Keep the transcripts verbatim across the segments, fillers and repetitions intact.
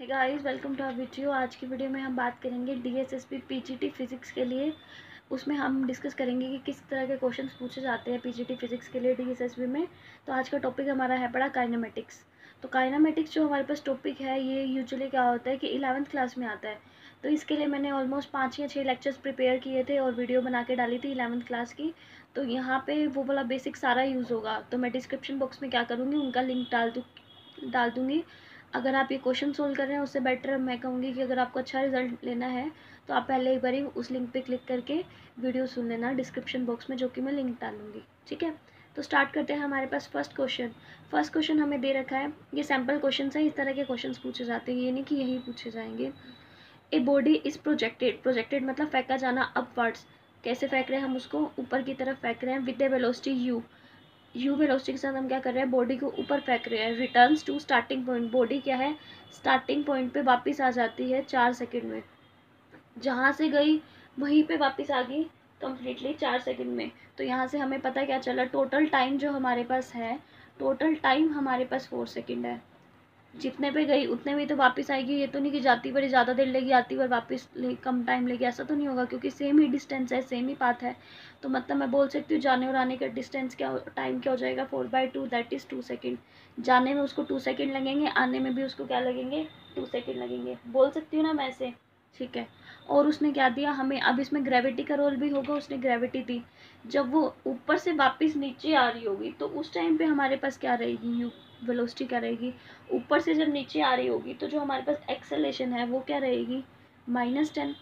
Hey guys, welcome to our video. आज की video में हम बात करेंगे डीएसएसपी पीजीटी फिजिक्स के लिए। उसमें हम डिस्कस करेंगे कि किस तरह के क्वेश्चंस पूछे जाते हैं पीजीटी फिजिक्स के लिए डीएसएसपी में। तो आज का टॉपिक हमारा है बड़ा काइनेमेटिक्स। तो काइनेमेटिक्स जो हमारे पास टॉपिक है, ये यूजुअली क्या होता है कि इलेवेंथ क्लास में आता है। तो इसके लिए मैंने ऑलमोस्ट पाँच या छः लेक्चर्स प्रिपेयर किए थे और वीडियो बना के डाली थी इलेवेंथ क्लास की। तो यहाँ पे वो वाला बेसिक सारा यूज़ होगा। तो मैं डिस्क्रिप्शन बॉक्स में क्या करूँगी, उनका लिंक डाल दूँ डाल दूँगी। अगर आप ये क्वेश्चन सोल्व कर रहे हैं, उससे बेटर मैं कहूँगी कि अगर आपको अच्छा रिजल्ट लेना है तो आप पहले एक बार ही उस लिंक पे क्लिक करके वीडियो सुन लेना डिस्क्रिप्शन बॉक्स में, जो कि मैं लिंक डालूंगी। ठीक है, तो स्टार्ट करते हैं। हमारे पास फर्स्ट क्वेश्चन फर्स्ट क्वेश्चन हमें दे रखा है। ये सैम्पल क्वेश्चन है, इस तरह के क्वेश्चन पूछे जाते हैं, ये नहीं कि यही पूछे जाएंगे। A body is projected projected मतलब फेंका जाना अपवर्ड्स। कैसे फेंक रहे हैं हम उसको, ऊपर की तरफ फेंक रहे हैं with a velocity u. U velocity के साथ हम क्या कर रहे हैं, बॉडी को ऊपर फेंक रहे हैं। Returns to starting point, body क्या है, स्टार्टिंग पॉइंट पे वापस आ जाती है चार सेकंड में। जहाँ से गई वहीं पे वापस आ गई कम्प्लीटली चार सेकंड में। तो यहाँ से हमें पता क्या चला, टोटल टाइम जो हमारे पास है, टोटल टाइम हमारे पास फोर सेकेंड है। जितने पे गई उतने में तो वापस आएगी। ये तो नहीं कि जाती पर ज़्यादा देर लेगी, आती पर वापस ले कम टाइम लेगी, ऐसा तो नहीं होगा, क्योंकि सेम ही डिस्टेंस है, सेम ही पाथ है। तो मतलब मैं बोल सकती हूँ जाने और आने का डिस्टेंस क्या, टाइम क्या हो जाएगा, four by two that is two second. जाने में उसको टू सेकेंड लगेंगे, आने में भी उसको क्या लगेंगे, टू सेकेंड लगेंगे। बोल सकती हूँ ना मैं ऐसे, ठीक है। और उसने क्या दिया हमें, अब इसमें ग्रेविटी का रोल भी होगा। उसने ग्रेविटी दी, जब वो ऊपर से वापस नीचे आ रही होगी तो उस टाइम पे हमारे पास क्या रहेगी, यू वेलोसिटी क्या रहेगी। ऊपर से जब नीचे आ रही होगी तो जो हमारे पास एक्सेलेरेशन है वो क्या रहेगी, माइनस टेन।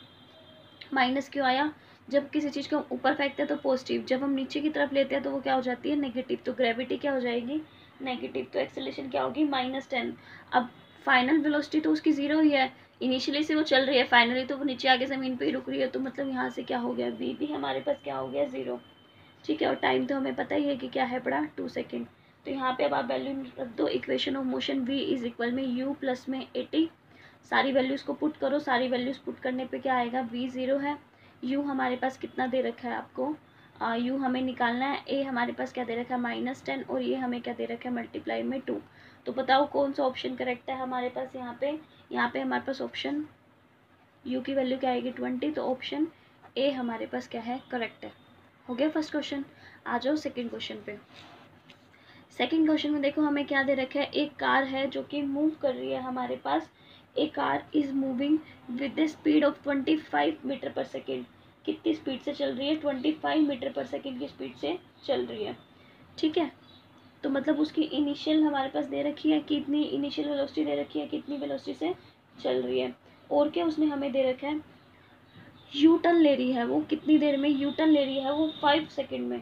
माइनस क्यों आया, जब किसी चीज़ को हम ऊपर फेंकते हैं तो पॉजिटिव, जब हम नीचे की तरफ लेते हैं तो वो क्या हो जाती है, नेगेटिव। तो ग्रेविटी क्या हो जाएगी, नेगेटिव। तो एक्सेलेरेशन क्या होगी, माइनस टेन। अब फाइनल वेलोसिटी तो उसकी ज़ीरो ही है, इनिशियली से वो चल रही है, फाइनली तो वो नीचे आके ज़मीन पे ही रुक रही है। तो मतलब यहाँ से क्या हो गया, वी भी हमारे पास क्या हो गया, ज़ीरो। ठीक है, और टाइम तो हमें पता ही है कि क्या है पड़ा, टू सेकेंड। तो यहाँ पे अब आप वैल्यू रख दो, equation of motion v is equal में u प्लस में एटी। सारी वैल्यूज़ को पुट करो, सारी वैल्यूज़ पुट करने पे क्या आएगा, v ज़ीरो है। u हमारे पास कितना दे रखा है आपको, आ, u हमें निकालना है। a हमारे पास क्या दे रखा है, माइनस टेन, और ये हमें क्या दे रखा है, मल्टीप्लाई में टू। तो बताओ कौन सा ऑप्शन करेक्ट है हमारे पास यहाँ पे। यहाँ पे हमारे पास ऑप्शन u की वैल्यू क्या आएगी, ट्वेंटी। तो ऑप्शन ए हमारे पास क्या है, करेक्ट है। हो गया फर्स्ट क्वेश्चन। आ जाओ सेकंड क्वेश्चन पे। सेकंड क्वेश्चन में देखो हमें क्या दे रखा है, एक कार है जो कि मूव कर रही है हमारे पास। A car is moving with the speed of twenty five meter per second. कितनी स्पीड से चल रही है, twenty five meter per second की स्पीड से चल रही है। ठीक है, तो मतलब उसकी इनिशियल हमारे पास दे रखी है, कितनी इनिशियल वेलोसिटी दे रखी है, कितनी वेलोसिटी से चल रही है। और क्या उसने हमें दे रखा है, यू टर्न ले रही है वो, कितनी देर में यू टर्न ले रही है वो, फाइव सेकेंड में।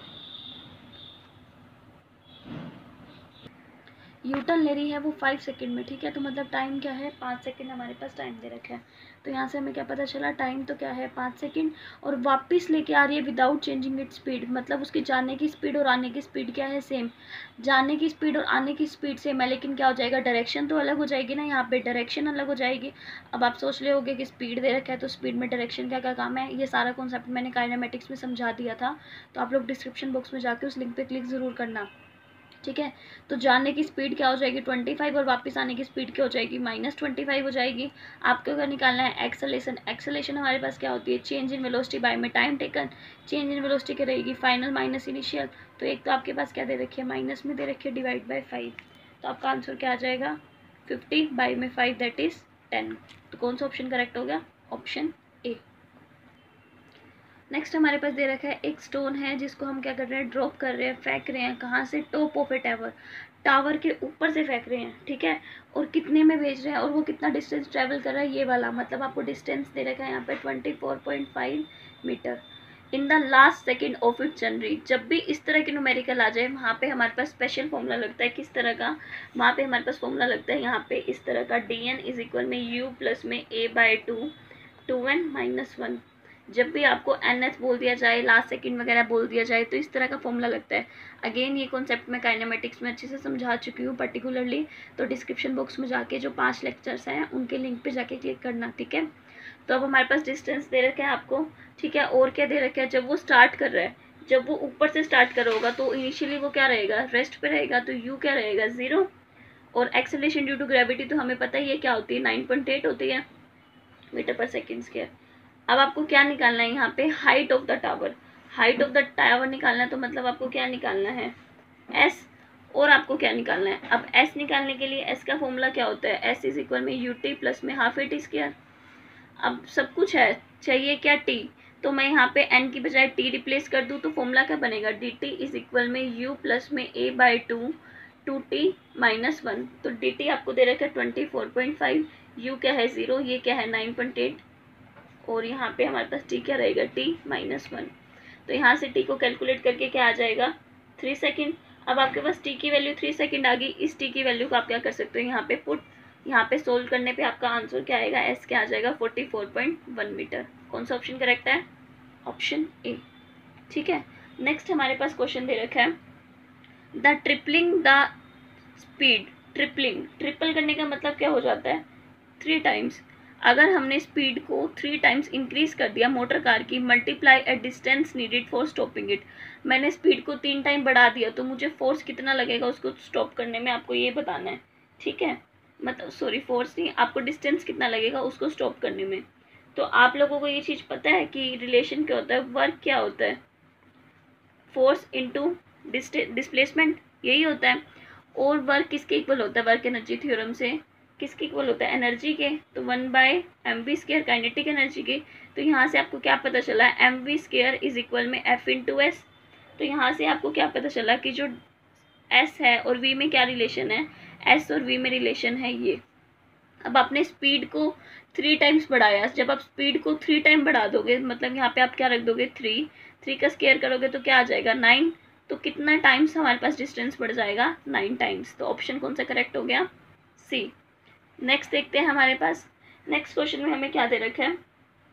यू टर्न ले रही है वो फाइव सेकेंड में। ठीक है, तो मतलब टाइम क्या है, पाँच सेकेंड हमारे पास टाइम दे रखा है। तो यहाँ से हमें क्या पता चला, टाइम तो क्या है, पाँच सेकेंड। और वापस लेके आ रही है विदाउट चेंजिंग इट स्पीड, मतलब उसकी जाने की स्पीड और आने की स्पीड क्या है, सेम। जाने की स्पीड और आने की स्पीड सेम है, लेकिन क्या हो जाएगा, डायरेक्शन तो अलग हो जाएगी ना, यहाँ पे डायरेक्शन अलग हो जाएगी। अब आप सोच रहे होगे कि स्पीड दे रखा है तो स्पीड में डायरेक्शन क्या क्या काम है। ये सारा कॉन्सेप्ट मैंने काइनेमेटिक्स में समझा दिया था, तो आप लोग डिस्क्रिप्शन बॉक्स में जाके उस लिंक पे क्लिक ज़रूर करना। ठीक है, तो जाने की स्पीड क्या हो जाएगी, ट्वेंटी फाइव, और वापस आने की स्पीड क्या हो जाएगी, माइनस ट्वेंटी फाइव हो जाएगी। आपको अगर निकालना है एक्सेलेरेशन, एक्सेलेरेशन हमारे पास क्या होती है, चेंज इन वेलोसिटी बाय में time taken. Change in velocity क्या रहेगी, फाइनल माइनस इनिशियल। तो एक तो आपके पास क्या दे रखी है, माइनस में दे रखी है, डिवाइड बाई फाइव। तो आपका आंसर क्या आ जाएगा, फिफ्टी बाई में फाइव दैट इज टेन। तो कौन सा ऑप्शन करेक्ट हो गया, ऑप्शन ए। नेक्स्ट हमारे पास दे रखा है, एक स्टोन है जिसको हम क्या कर रहे हैं, ड्रॉप कर रहे हैं, फेंक रहे हैं। कहाँ से, top of a tower, tower के ऊपर से फेंक रहे हैं। ठीक है, और कितने में भेज रहे हैं, और वो कितना डिस्टेंस ट्रेवल कर रहा है, ये वाला। मतलब आपको डिस्टेंस दे रखा है यहाँ पे twenty four point five meter in the last second of it जनरी। जब भी इस तरह की न्यूमेरिकल आ जाए, वहाँ पे हमारे पास स्पेशल फॉर्मूला लगता है। किस तरह का, वहाँ पे हमारे पास फॉर्मूला लगता है यहाँ पे इस तरह का, डी एन इज इक्वल में यू प्लस में a by two, two n minus one. जब भी आपको एन एच बोल दिया जाए, लास्ट सेकंड वगैरह बोल दिया जाए, तो इस तरह का फॉर्मूला लगता है। अगेन ये कॉन्सेप्ट मैं काइनेमेटिक्स में अच्छे से समझा चुकी हूँ पर्टिकुलरली, तो डिस्क्रिप्शन बॉक्स में जाके जो पांच लेक्चर्स हैं उनके लिंक पे जाके क्लिक करना। ठीक है, तो अब हमारे पास डिस्टेंस दे रखा है आपको। ठीक है, और क्या दे रखा है, जब वो स्टार्ट कर रहा है, जब वो ऊपर से स्टार्ट कर होगा तो इनिशियली वो क्या रहेगा, रेस्ट पे रहेगा, तो यू क्या रहेगा, ज़ीरो। और एक्सेलरेशन ड्यू टू ग्रेविटी तो हमें पता ही है क्या होती है, नाइन पॉइंट एट होती है मीटर पर सेकेंड स्क्वायर। अब आपको क्या निकालना है यहाँ पे, height of the tower. Height of the tower निकालना है तो मतलब आपको क्या निकालना है, एस। और आपको क्या निकालना है, अब एस निकालने के लिए एस का फॉर्मूला क्या होता है, एस इज इक्वल में यू टी प्लस में हाफ ए टी स्क्वायर। अब सब कुछ है, चाहिए क्या, टी। तो मैं यहाँ पे एन की बजाय टी रिप्लेस कर दूँ तो फॉर्मूला क्या बनेगा, डी टी इज इक्वल में यू प्लस में a by two two t minus one. तो डी टी आपको दे रखा है twenty four point five, u क्या है ज़ीरो, ये क्या है नाइन पॉइंट एट, और यहाँ पे हमारे पास टी क्या रहेगा, टी माइनस वन। तो यहाँ से टी को कैलकुलेट करके क्या आ जाएगा, थ्री सेकेंड। अब आपके पास टी की वैल्यू थ्री सेकेंड आ गई, इस टी की वैल्यू को आप क्या कर सकते हो, यहाँ पे पुट, यहाँ पे सोल्व करने पे आपका आंसर क्या आएगा, एस क्या आ जाएगा, forty four point one meter. कौन सा ऑप्शन करेक्ट है, ऑप्शन ए। ठीक है, नेक्स्ट हमारे पास क्वेश्चन दे रखा है, the tripling the speed. Tripling, triple करने का मतलब क्या हो जाता है, थ्री टाइम्स। अगर हमने स्पीड को थ्री टाइम्स इंक्रीज कर दिया मोटर कार की, multiply a distance needed for stopping it. मैंने स्पीड को तीन टाइम बढ़ा दिया तो मुझे फोर्स कितना लगेगा उसको स्टॉप करने में, आपको ये बताना है। ठीक है, मतलब सॉरी फोर्स नहीं, आपको डिस्टेंस कितना लगेगा उसको स्टॉप करने में। तो आप लोगों को ये चीज़ पता है कि रिलेशन क्या होता है, वर्क क्या होता है, फोर्स इंटू डिस्प्लेसमेंट, यही होता है। और वर्क किसके इक्वल होता है, वर्क एनर्जी थ्योरम से किसके इक्वल होता है, एनर्जी के, तो one by m v square kinetic energy के। तो यहाँ से आपको क्या पता चला, m v square is equal में एफ इंटू एस। तो यहाँ से आपको क्या पता चला कि जो एस है और वी में क्या रिलेशन है, एस और वी में रिलेशन है ये। अब आपने स्पीड को थ्री टाइम्स बढ़ाया, जब आप स्पीड को थ्री टाइम बढ़ा दोगे मतलब यहाँ पे आप क्या रख दोगे, थ्री, थ्री का स्केयर करोगे तो क्या आ जाएगा, नाइन। तो कितना टाइम्स हमारे पास डिस्टेंस बढ़ जाएगा, नाइन टाइम्स। तो ऑप्शन कौन सा करेक्ट हो गया, सी। नेक्स्ट देखते हैं हमारे पास, नेक्स्ट क्वेश्चन में हमें क्या दे रखा है,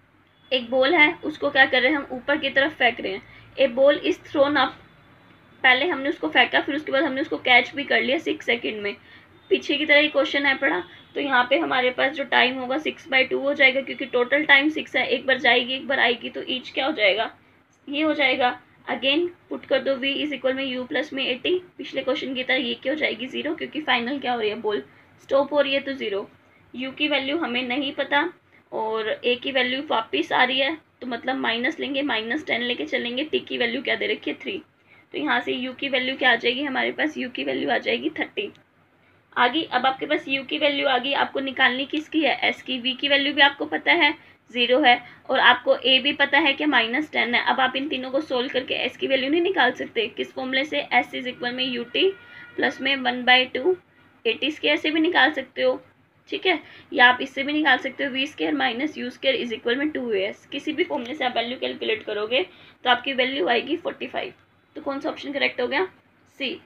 एक बॉल है उसको क्या कर रहे हैं हम ऊपर की तरफ फेंक रहे हैं, a ball is thrown up. पहले हमने उसको फेंका, फिर उसके बाद हमने उसको कैच भी कर लिया सिक्स सेकेंड में। पीछे की तरह ही क्वेश्चन है पड़ा, तो यहाँ पे हमारे पास जो टाइम होगा सिक्स बाई टू हो जाएगा, क्योंकि टोटल टाइम सिक्स है, एक बार जाएगी एक बार आएगी, तो ईच क्या हो जाएगा, ये हो जाएगा। अगेन पुट कर दो, v इज इक्वल में u प्लस में एटी, पिछले क्वेश्चन की तरह ये क्या हो जाएगी, जीरो, क्योंकि फाइनल क्या हो रही है, बॉल स्टॉप हो रही है तो ज़ीरो। u की वैल्यू हमें नहीं पता और a की वैल्यू वापस आ रही है, तो मतलब माइनस लेंगे, माइनस टेन लेके चलेंगे, t की वैल्यू क्या दे रखी है, थ्री। तो यहाँ से u की वैल्यू क्या आ जाएगी, हमारे पास u की वैल्यू आ जाएगी थर्टी। आगे अब आपके पास u की वैल्यू आ गई, आपको निकालनी किसकी है, s की। v की वैल्यू भी आपको पता है ज़ीरो है, और आपको a भी पता है कि माइनस टेन है। अब आप इन तीनों को सोल्व करके s की वैल्यू नहीं निकाल सकते, किस फॉर्मूले से, s इज इक्वल में यू टी प्लस में one by two a t square से भी निकाल सकते हो। ठीक है, या आप इससे भी निकाल सकते हो, v square minus u square is equal में टू ए एस। किसी भी फॉर्मूले से आप वैल्यू कैलकुलेट करोगे तो आपकी वैल्यू आएगी फोर्टी फाइव। तो कौन सा ऑप्शन करेक्ट हो गया, सी।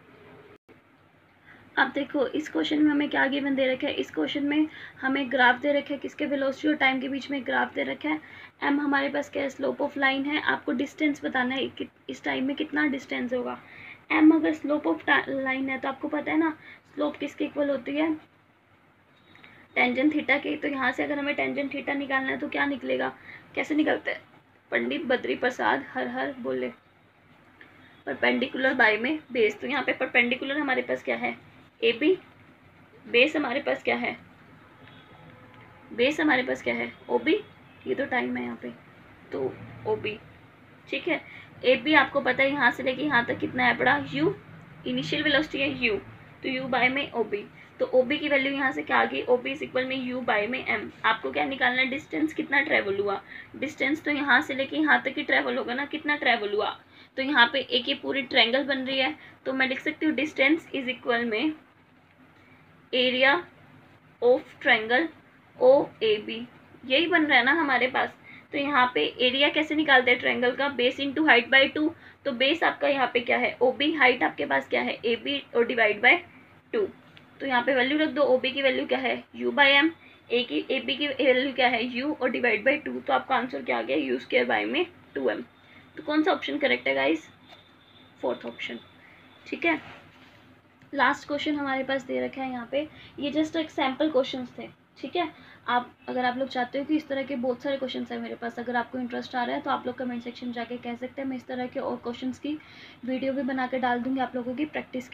अब देखो इस क्वेश्चन में हमें क्या गिवन दे रखा है, इस क्वेश्चन में हमें ग्राफ दे रखा है, किसके वेलोसिटी और टाइम के बीच में ग्राफ दे रखा है। एम हमारे पास क्या है, स्लोप ऑफ लाइन है, आपको डिस्टेंस बताना है कि इस टाइम में कितना डिस्टेंस होगा। एम अगर स्लोप ऑफ लाइन है तो आपको पता है ना स्लोप किसके इक्वल होती है, टेंजेंट थीटा के। तो यहाँ से अगर हमें टेंजेंट थीटा निकालना है तो क्या निकलेगा, कैसे निकलता है, पंडित बद्री प्रसाद हर हर बोले, परपेंडिकुलर बाय में बेस। तो यहाँ पे परपेंडिकुलर हमारे पास क्या है, ए बी, बेस हमारे पास क्या है, बेस हमारे पास क्या है, ओ बी, ये तो टाइम है यहाँ पे, तो ओ बी। ठीक है, ए बी आपको पता है यहाँ से लेके यहाँ तक कितना है पड़ा, यू, इनिशियल वेलोसिटी है यू, तो यू बाय में ओ बी। तो ओ बी की वैल्यू यहाँ से क्या आ गई, ओ बी इज इक्वल में यू बाय में एम। आपको क्या निकालना है, डिस्टेंस कितना ट्रैवल हुआ, डिस्टेंस तो यहाँ से लेके यहाँ तक ही ट्रैवल होगा ना, कितना ट्रैवल हुआ। तो यहाँ पे एक ये पूरी ट्रायंगल बन रही है, तो मैं लिख सकती हूँ डिस्टेंस इज इक्वल में area of triangle O A B, यही बन रहा है ना हमारे पास। तो यहाँ पे एरिया कैसे निकालते हैं ट्रायंगल का, base into height by two. तो बेस आपका यहाँ पे क्या है, ओ बी, हाइट आपके पास क्या है, ए बी, और डिवाइड बाय टू। तो यहाँ पे वैल्यू रख दो, ओ बी की वैल्यू क्या है, यू बाई एम, ए की ए बी की वैल्यू क्या है, यू, और डिवाइड बाई टू। तो आपका आंसर क्या आ गया, यू स्क्वायर बाई में टू एम। तो कौन सा ऑप्शन करेक्ट है गाइस, फोर्थ ऑप्शन। ठीक है, लास्ट क्वेश्चन हमारे पास दे रखा है यहाँ पे, ये जस्ट एक सैम्पल क्वेश्चंस थे। ठीक है, आप अगर आप लोग चाहते हो कि इस तरह के बहुत सारे क्वेश्चंस हैं मेरे पास, अगर आपको इंटरेस्ट आ रहा है तो आप लोग कमेंट सेक्शन में जाके कह सकते हैं, मैं इस तरह के और क्वेश्चंस की वीडियो भी बना के डाल दूँगी आप लोगों की प्रैक्टिस के लिए।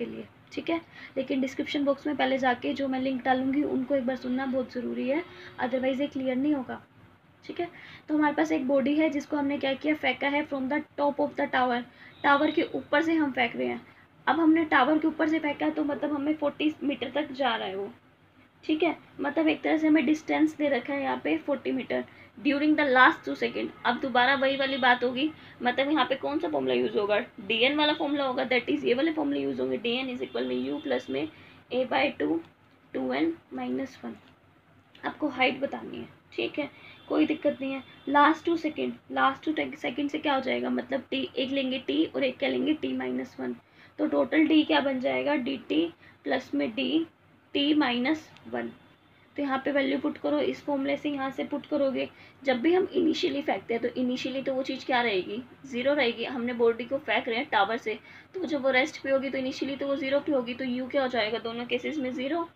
ठीक है। लेकिन डिस्क्रिप्शन बॉक्स में पहले जाके जो मैं लिंक डालूंगी उनको एक बार सुनना बहुत ज़रूरी है, अदरवाइज़ ये क्लियर नहीं होगा। ठीक है। तो हमारे पास एक बॉडी है जिसको हमने क्या किया, फेंका है from the top of the tower, tower के ऊपर से हम फेंक रहे हैं। अब हमने टावर के ऊपर से फेंका तो मतलब हमें फोर्टी मीटर तक जा रहा है वो। ठीक है, मतलब एक तरह से हमें डिस्टेंस दे रखा है यहाँ पे forty meter during the last two second. अब दोबारा वही वाली बात होगी, मतलब यहाँ पे कौन सा फॉर्मूला यूज़ होगा, डी एन वाला फॉर्मूला होगा, दैट इज़ ये वाले फॉर्मूला यूज़ होंगे, डी एन इज इक्वल में यू प्लस में a by two two n minus one. आपको हाइट बतानी है। ठीक है, कोई दिक्कत नहीं है। Last two second, last two second से क्या हो जाएगा, मतलब टी एक लेंगे टी और एक क्या लेंगे टी माइनस वन, तो टोटल डी क्या बन जाएगा, डी टी प्लस में डी टी माइनस वन। तो यहाँ पे वैल्यू पुट करो, इस फॉर्मूले से यहाँ से पुट करोगे। जब भी हम इनिशियली फेंकते हैं तो इनिशियली तो वो चीज़ क्या रहेगी, ज़ीरो रहेगी। हमने बॉडी को फेंक रहे हैं टावर से, तो जब वो रेस्ट पे होगी तो इनिशियली तो वो ज़ीरो पे होगी, तो यू क्या हो जाएगा, दोनों केसेस में ज़ीरो।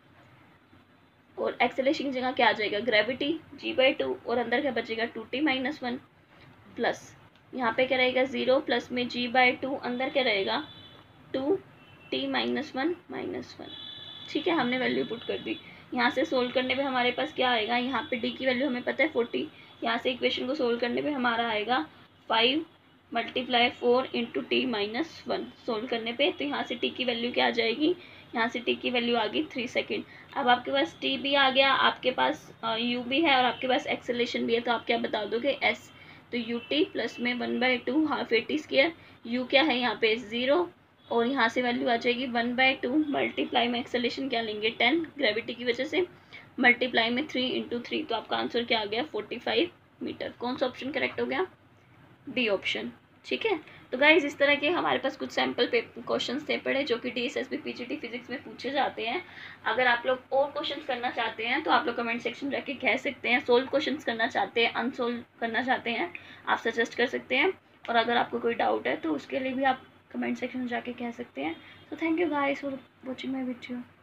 और एक्सेलेरेशन की जगह क्या आ जाएगा, ग्रेविटी जी बाई टू, और अंदर क्या बचेगा, two t minus one plus यहाँ पे क्या रहेगा, ज़ीरो प्लस में जी बाई टू, अंदर क्या रहेगा, two t minus one minus one. ठीक है, हमने वैल्यू पुट कर दी। यहाँ से सोल्व करने पे हमारे पास क्या आएगा, यहाँ पे डी की वैल्यू हमें पता है फोर्टी, यहाँ से इक्वेशन को सोल्व करने पे हमारा आएगा five multiply four into t minus one solve करने पे। तो यहाँ से टी की वैल्यू क्या आ जाएगी, यहाँ से टी की वैल्यू आ गई थ्री सेकेंड। अब आपके पास टी भी आ गया, आपके पास यू भी है और आपके पास एक्सेलेरेशन भी है, तो आप क्या बता दोगे, एस। तो यू टी प्लस में one by two half a t square, u क्या है यहाँ पे ज़ीरो, और यहाँ से वैल्यू आ जाएगी वन बाई टू मल्टीप्लाई में एक्सेलेरेशन क्या लेंगे, टेन ग्रेविटी की वजह से, मल्टीप्लाई में थ्री इंटू थ्री, तो आपका आंसर क्या आ गया, फोर्टी फाइव मीटर। कौन सा ऑप्शन करेक्ट हो गया, डी ऑप्शन। ठीक है, तो गाइज इस तरह के हमारे पास कुछ सैम्पल क्वेश्चन थे पड़े जो कि D S S B P G T physics में पूछे जाते हैं। अगर आप लोग और क्वेश्चन करना चाहते हैं तो आप लोग कमेंट सेक्शन में जाके कह सकते हैं, सोल्व क्वेश्चन करना चाहते हैं, अनसोल्व करना चाहते हैं, आप सजेस्ट कर सकते हैं। और अगर आपको कोई डाउट है तो उसके लिए भी आप कमेंट सेक्शन में जाके कह सकते हैं। तो thank you guys for watching my video.